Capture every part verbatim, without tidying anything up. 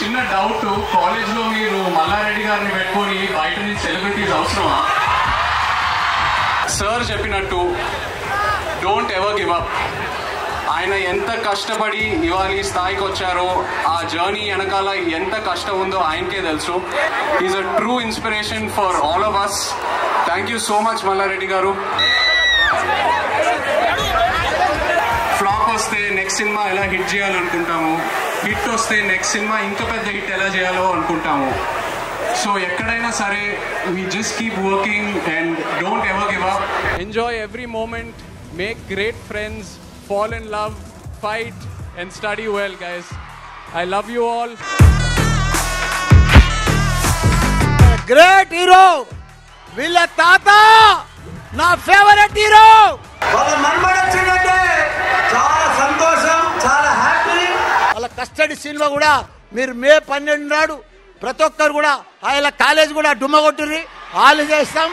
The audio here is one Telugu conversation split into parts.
చిన్న డౌట్, కాలేజ్లో మీరు మల్లారెడ్డి గారిని పెట్టుకొని బయట నుంచి సెలబ్రిటీస్ అవసరమా? సార్ చెప్పినట్టు డోంట్ ఎవర్ గివ్ అప్. ఆయన ఎంత కష్టపడి ఇవాళ ఈ స్థాయికి వచ్చారో, ఆ జర్నీ వెనకాల ఎంత కష్టం ఉందో ఆయనకే తెలుసు. Is a true inspiration for all of us. Thank you so much Mallareddy గారు. ఫ్లాప్ వస్తే నెక్స్ట్ సినిమా ఎలా హిట్ చేయాలనుకుంటాము, హిట్ వస్తే నెక్స్ట్ సినిమా ఇంకా పెద్ద హిట్ ఎలా చేయాలో అనుకుంటాము. సో ఎక్కడైనా సరే we just keep working and don't ever give up. Enjoy every moment, make great friends, fall in love, fight and study well, guys. I love you all. Great hero, Villa Tata, na favorite hero. Valla manmada chindante chaala santosham, chaala happy. Valla custody cinema kuda meer May twelve naadu ప్రతి ఒక్కరు కూడా ఆయన కాలేజ్ కూడా డుమ్మ కొట్టుర్రి, వాళ్ళు చేస్తాం.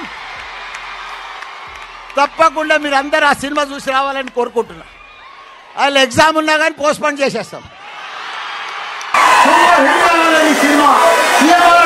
తప్పకుండా మీరు అందరు ఆ సినిమా చూసి రావాలని కోరుకుంటున్నా. వాళ్ళు ఎగ్జామ్ ఉన్నా కానీ పోస్ట్పోన్ చేసేస్తాం. సినిమా